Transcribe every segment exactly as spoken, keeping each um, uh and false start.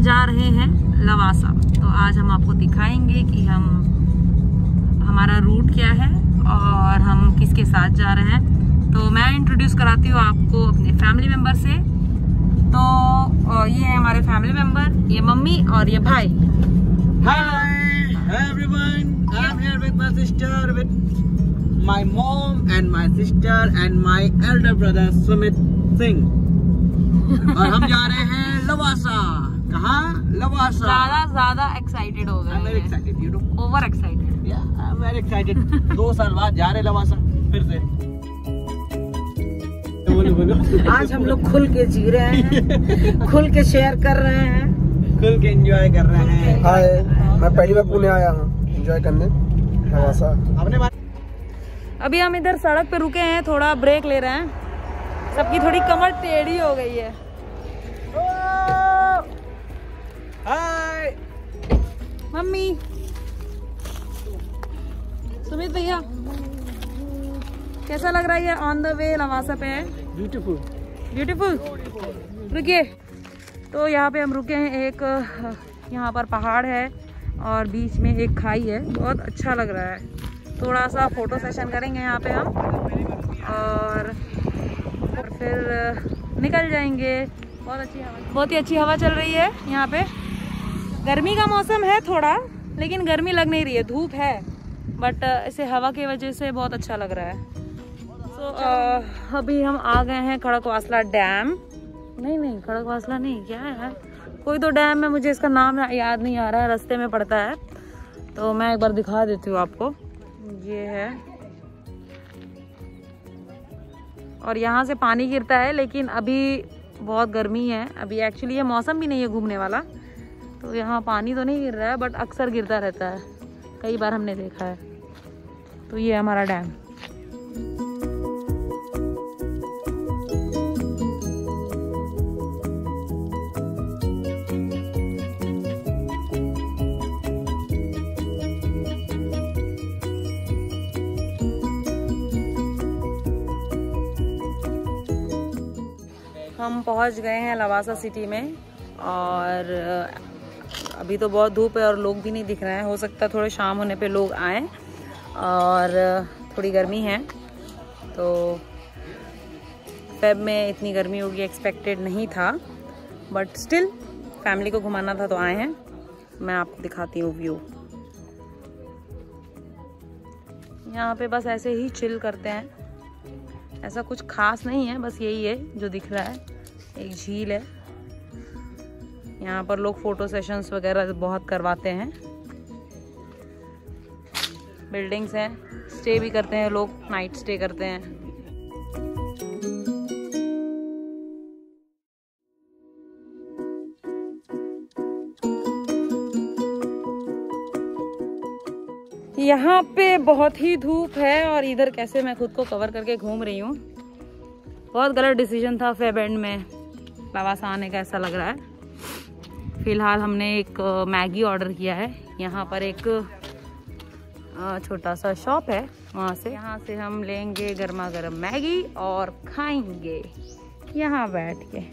जा रहे हैं लवासा। तो आज हम आपको दिखाएंगे कि हम हमारा रूट क्या है और हम किसके साथ जा रहे हैं। तो मैं इंट्रोड्यूस कराती हूँ आपको अपने फैमिली मेम्बर से। तो ये है हमारे फैमिली मेम्बर, ये मम्मी और ये भाई। Hi everyone, I'm here with my sister, with my mom and my sister and my elder brother Sumit Singh. और हम जा रहे हैं लवासा। कहाँ? लवासा। ज्यादा ज्यादा एक्साइटेड हो गए। I'm very excited, you know. Over excited. Yeah, I'm very excited. दो साल बाद जा रहे हैं लवासा फिर से। बोलो बोलो। आज हम लोग खुल के जी रहे हैं, खुल के शेयर कर रहे हैं, खुल के एंजॉय कर रहे हैं। हाय, मैं पहली बार पुणे आया हूँ एंजॉय करने लवासा। अपने बात अभी हम इधर सड़क पे रुके हैं, थोड़ा ब्रेक ले रहे हैं। सबकी थोड़ी कमर टेढ़ी हो गई है। हाय मम्मी, सुमित भैया, कैसा लग रहा है? ये ऑन द वे लवासा पे है। Beautiful beautiful. रुकिए। तो यहाँ पे हम रुके हैं, एक यहाँ पर पहाड़ है और बीच में एक खाई है। बहुत अच्छा लग रहा है। थोड़ा सा फोटो सेशन करेंगे यहाँ पे हम और फिर निकल जाएंगे। बहुत अच्छी हवा, बहुत ही अच्छी हवा चल रही है यहाँ पे। गर्मी का मौसम है थोड़ा, लेकिन गर्मी लग नहीं रही है, धूप है, बट इसे हवा की वजह से बहुत अच्छा लग रहा है। तो so, अभी हम आ गए हैं खड़कवासला डैम। नहीं नहीं खड़कवासला नहीं, क्या है, कोई तो डैम है, मुझे इसका नाम याद नहीं आ रहा है, रास्ते में पड़ता है। तो मैं एक बार दिखा देती हूँ आपको। ये है और यहाँ से पानी गिरता है, लेकिन अभी बहुत गर्मी है। अभी एक्चुअली ये मौसम भी नहीं है घूमने वाला, तो यहाँ पानी तो नहीं गिर रहा है, बट अक्सर गिरता रहता है, कई बार हमने देखा है। तो ये हमारा डैम। हम पहुंच गए हैं लवासा सिटी में और अभी तो बहुत धूप है और लोग भी नहीं दिख रहे हैं। हो सकता है थोड़े शाम होने पे लोग आए और थोड़ी गर्मी है। तो फेब में इतनी गर्मी होगी एक्सपेक्टेड नहीं था, बट स्टिल फैमिली को घुमाना था तो आए हैं। मैं आपको दिखाती हूँ व्यू। यहाँ पे बस ऐसे ही चिल करते हैं, ऐसा कुछ खास नहीं है, बस यही है जो दिख रहा है। एक झील है, यहाँ पर लोग फोटो सेशंस वगैरह बहुत करवाते हैं। बिल्डिंग्स हैं, स्टे भी करते हैं लोग, नाइट स्टे करते हैं। यहाँ पे बहुत ही धूप है और इधर कैसे मैं खुद को कवर करके घूम रही हूँ। बहुत गलत डिसीजन था फेब एंड में लवासा आने का, ऐसा लग रहा है। फिलहाल हमने एक मैगी ऑर्डर किया है। यहाँ पर एक छोटा सा शॉप है, वहाँ से यहाँ से हम लेंगे गर्मा गर्म मैगी और खाएंगे यहाँ बैठ के।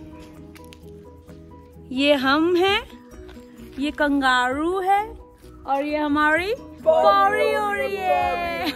ये हम हैं, ये कंगारू है और ये हमारी पौड़ी हो रही है।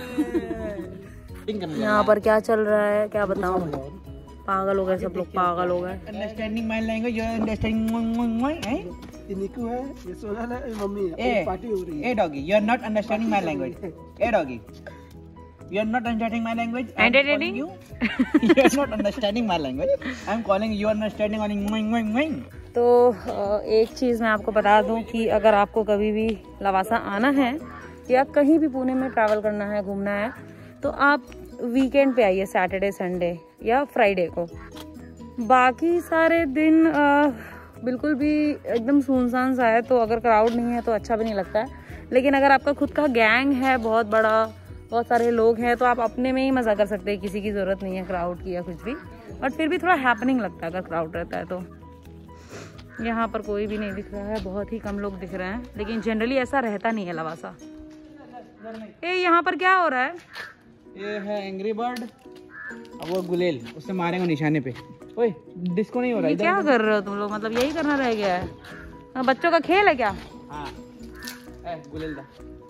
यहाँ पर क्या चल रहा है क्या बताऊँ, पागल हो गए सब लोग, पागल हो गए। Understanding my language, you are understanding my है। ये निकू है, ये सोनल है, ये मम्मी है। ए पार्टी हो रही है। Hey doggy, you are not understanding my language. Hey doggy, you are not understanding my language. Entertaining? You you are not understanding my language. I am calling you are understanding only. तो एक चीज़ मैं आपको बता दूं कि अगर आपको कभी भी लवासा आना है या कहीं भी पुणे में ट्रैवल करना है, घूमना है, तो आप वीकेंड पे आइए, सैटरडे संडे या फ्राइडे को। बाकी सारे दिन आ, बिल्कुल भी एकदम सुनसान सा है, तो अगर क्राउड नहीं है तो अच्छा भी नहीं लगता है। लेकिन अगर आपका खुद का गैंग है बहुत बड़ा, बहुत सारे लोग हैं, तो आप अपने में ही मज़ा कर सकते हैं, किसी की ज़रूरत नहीं है क्राउड की या कुछ भी। बट फिर भी थोड़ा हैपनिंग लगता है अगर क्राउड रहता है तो। यहाँ पर कोई भी नहीं दिख रहा है, बहुत ही कम लोग दिख रहे हैं, लेकिन जनरली ऐसा रहता नहीं है लवासा। ए यहाँ पर क्या हो रहा है? ये है एंग्री बर्ड, अब वो गुलेल, उससे मारेंगे निशाने पे। ओए डिस्को नहीं हो रहा है। क्या कर रहे हो तुम लोग? मतलब यही करना रह गया है? बच्चों का खेल है क्या? हाँ। ए, गुलेल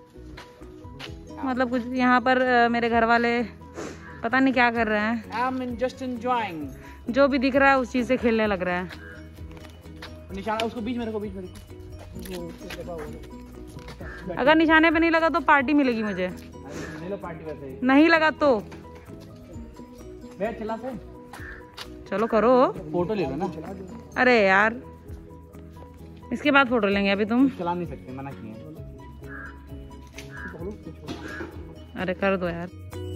मतलब कुछ यहाँ पर मेरे घर वाले पता नहीं क्या कर रहे हैं। I'm just enjoying. जो भी दिख रहा है उस चीज से खेलने लग रहा है। निशाना उसको बीच में रखो, बीच में रखो। अगर निशाने पे नहीं लगा तो पार्टी मिलेगी मुझे। ले लो पार्टी वैसे। नहीं लगा तो बैठ चला से। चलो करो, फोटो ले लो ना। अरे यार इसके बाद फोटो लेंगे, अभी तुम चला नहीं सकते, मना किए। अरे कर दो यार।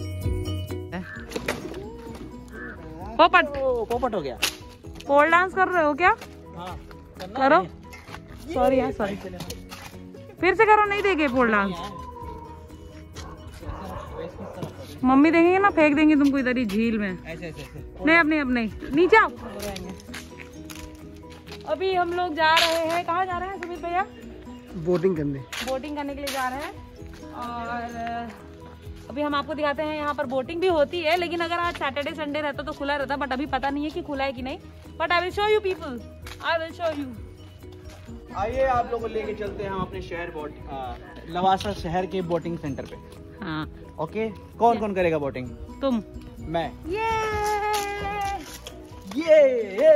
पोपट पोपट हो गया। पोल डांस कर रहे हो क्या? हाँ, करो। सॉरी यार, सॉरी। फिर से करो, नहीं देंगे पोल डांस। मम्मी देंगे ना, फेंक देंगी तुमको इधर ही झील में। ऐसे ऐसे ऐसे। नहीं अब नहीं, अब नहीं, नीचे आओ। अभी हम लोग जा रहे हैं, कहाँ जा रहे हैं सुमित भैया? बोटिंग करने। बोटिंग करने के लिए जा रहे हैं। और अभी हम आपको दिखाते हैं, यहाँ पर बोटिंग भी होती है, लेकिन अगर आज सैटरडे संडे रहता तो खुला रहता, बट अभी पता नहीं है कि खुला है कि नहीं। But I will show you people, I will show you. आइए आप लोगों को लेके चलते हैं हम अपने शहर बोट लवासा शहर के बोटिंग सेंटर पे। हाँ ओके, कौन कौन करेगा बोटिंग? तुम। मैं। ये ये ये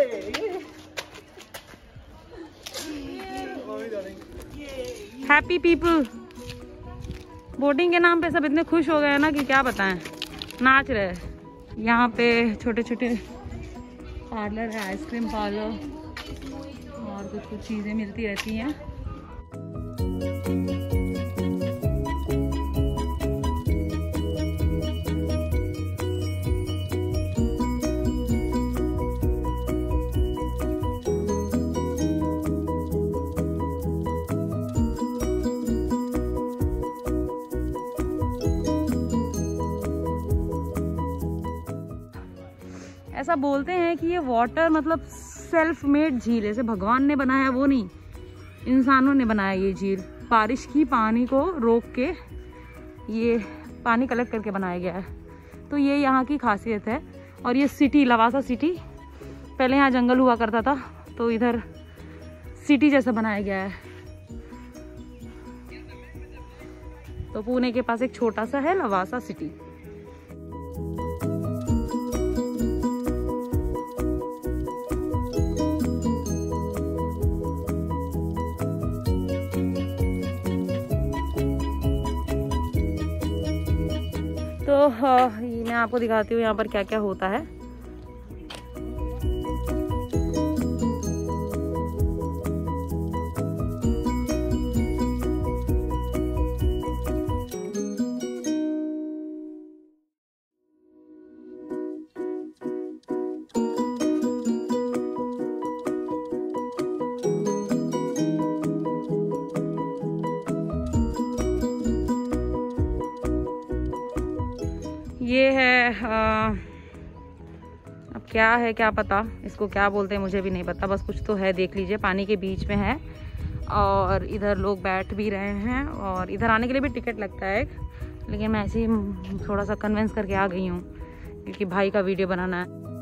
हैप्पी पीपल। बोटिंग के नाम पे सब इतने खुश हो गए हैं ना कि क्या बताएं, नाच रहे हैं। यहाँ पे छोटे छोटे पार्लर है, आइसक्रीम पार्लर और कुछ कुछ चीज़ें मिलती रहती हैं। ऐसा बोलते हैं कि ये वाटर मतलब सेल्फ मेड झील है, जैसे भगवान ने बनाया वो नहीं, इंसानों ने बनाया ये झील। बारिश की पानी को रोक के ये पानी कलेक्ट करके बनाया गया है। तो ये यहाँ की खासियत है। और ये सिटी लवासा सिटी, पहले यहाँ जंगल हुआ करता था, तो इधर सिटी जैसा बनाया गया है। तो पुणे के पास एक छोटा सा है लवासा सिटी। तो हाँ, मैं आपको दिखाती हूँ यहाँ पर क्या क्या होता है। ये है आ, अब क्या है क्या पता इसको क्या बोलते हैं, मुझे भी नहीं पता, बस कुछ तो है। देख लीजिए, पानी के बीच में है और इधर लोग बैठ भी रहे हैं। और इधर आने के लिए भी टिकट लगता है, लेकिन मैं ऐसे ही थोड़ा सा कन्विंस करके आ गई हूँ क्योंकि भाई का वीडियो बनाना है।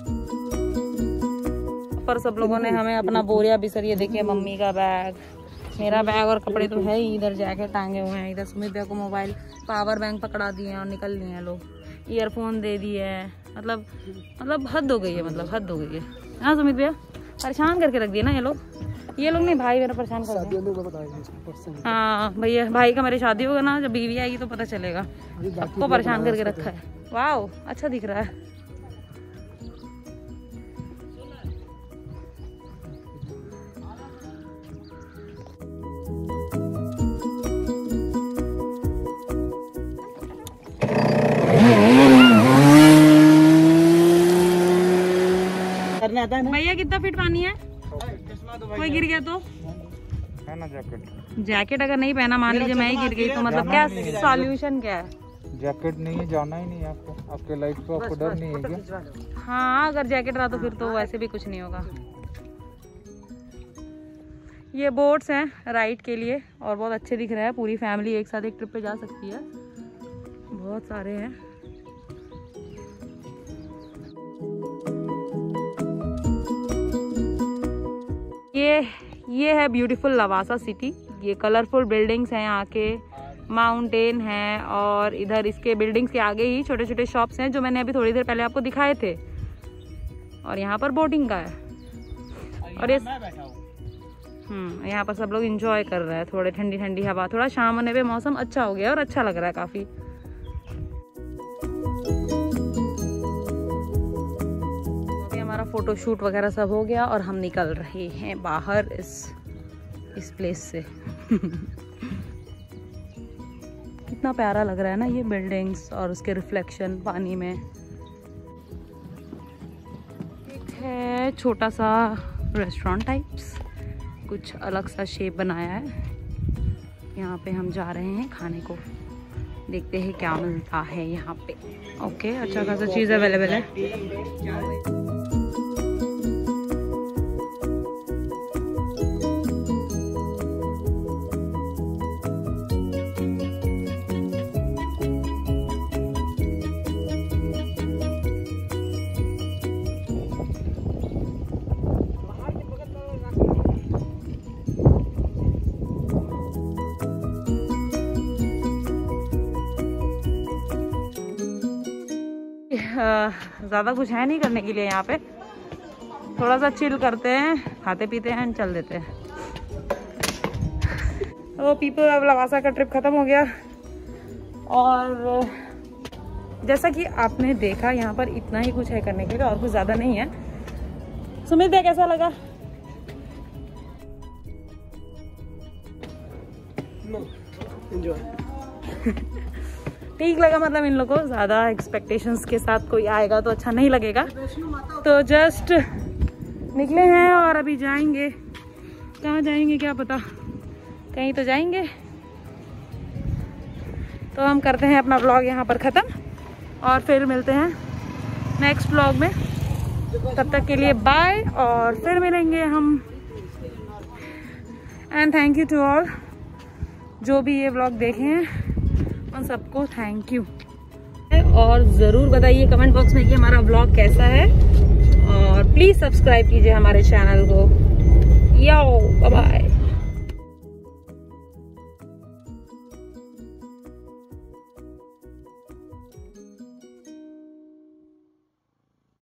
पर सब लोगों ने हमें अपना बोरिया बिसर, ये देखिए मम्मी का बैग, मेरा बैग और कपड़े तो है ही। इधर जैकेट टांगे हुए हैं, इधर सुमित भैया को मोबाइल पावर बैंक पकड़ा दिए हैं और निकल लिए हैं लोग। ईयरफोन दे दिए है, मतलब मतलब हद हो गई है, मतलब हद हो गई है। हाँ सुमित भैया, परेशान करके रख दिए ना ये लोग। ये लोग नहीं, भाई मेरा परेशान कर दिया। हाँ भैया, भाई का मेरी शादी होगा ना, जब बीवी आएगी तो पता चलेगा। सबको परेशान करके रखा है। वाह, अच्छा दिख रहा है। भैया कितना फीट पानी है? कोई गिर गया तो है ना जैकेट? जैकेट अगर नहीं पहना, मान लीजिए मैं ही गिर गई तो मतलब क्या सॉल्यूशन क्या है? जैकेट नहीं है, जाना ही नहीं है आपको, आपके लाइफ को आपको डर नहीं है क्या? हाँ, अगर जैकेट रहा तो फिर तो वैसे भी कुछ नहीं होगा। ये बोट्स हैं राइड के लिए और बहुत अच्छे दिख रहे हैं। पूरी फैमिली एक साथ एक ट्रिप पे जा सकती है। बहुत सारे हैं। ये ये है ब्यूटीफुल लवासा सिटी। ये कलरफुल बिल्डिंग्स हैं यहाँ के, माउंटेन है और इधर इसके बिल्डिंग्स के आगे ही छोटे छोटे शॉप्स हैं जो मैंने अभी थोड़ी देर पहले आपको दिखाए थे। और यहाँ पर बोटिंग का है और ये हम्म यहाँ पर सब लोग एंजॉय कर रहे हैं। थोड़े ठंडी ठंडी हवा, थोड़ा शाम होने पे मौसम अच्छा हो गया और अच्छा लग रहा है काफ़ी। अभी हमारा फोटो शूट वगैरह सब हो गया और हम निकल रहे हैं बाहर इस इस प्लेस से। कितना प्यारा लग रहा है ना ये बिल्डिंग्स और उसके रिफ्लेक्शन पानी में। एक है छोटा सा रेस्टोरेंट टाइप्स, कुछ अलग सा शेप बनाया है। यहाँ पे हम जा रहे हैं खाने को, देखते हैं क्या मिलता है यहाँ पे। ओके, अच्छा खासा चीज़ अवेलेबल है। ज़्यादा कुछ है नहीं करने के लिए यहाँ पे, थोड़ा सा चिल करते हैं, खाते पीते हैं, चल देते हैं। तो पीपल, अब लवासा का ट्रिप ख़त्म हो गया और जैसा कि आपने देखा यहाँ पर इतना ही कुछ है करने के लिए और कुछ ज़्यादा नहीं है। सुमित भैया कैसा लगा? ठीक लगा, मतलब इन लोगों को ज़्यादा एक्सपेक्टेशंस के साथ कोई आएगा तो अच्छा नहीं लगेगा। तो जस्ट निकले हैं और अभी जाएंगे, कहाँ जाएंगे क्या पता, कहीं तो जाएंगे। तो हम करते हैं अपना व्लॉग यहाँ पर ख़त्म और फिर मिलते हैं नेक्स्ट व्लॉग में। तब तक के लिए बाय और फिर मिलेंगे हम। And thank you to all जो भी ये व्लॉग देखे हैं, उन सबको थैंक यू। और ज़रूर बताइए कमेंट बॉक्स में कि हमारा व्लॉग कैसा है और प्लीज़ सब्सक्राइब कीजिए हमारे चैनल को।